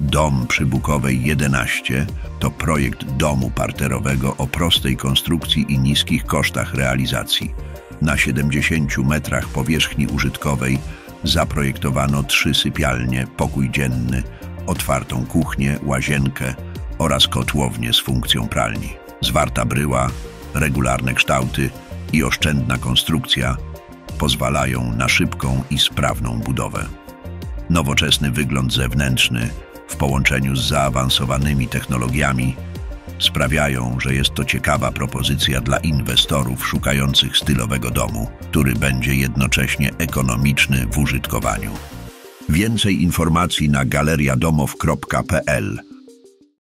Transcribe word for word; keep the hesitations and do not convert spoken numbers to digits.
Dom przy Bukowej jedenaście to projekt domu parterowego o prostej konstrukcji i niskich kosztach realizacji. Na siedemdziesięciu metrach powierzchni użytkowej zaprojektowano trzy sypialnie, pokój dzienny, otwartą kuchnię, łazienkę oraz kotłownię z funkcją pralni. Zwarta bryła, regularne kształty i oszczędna konstrukcja pozwalają na szybką i sprawną budowę. Nowoczesny wygląd zewnętrzny w połączeniu z zaawansowanymi technologiami sprawiają, że jest to ciekawa propozycja dla inwestorów szukających stylowego domu, który będzie jednocześnie ekonomiczny w użytkowaniu. Więcej informacji na galeriadomów kropka p l.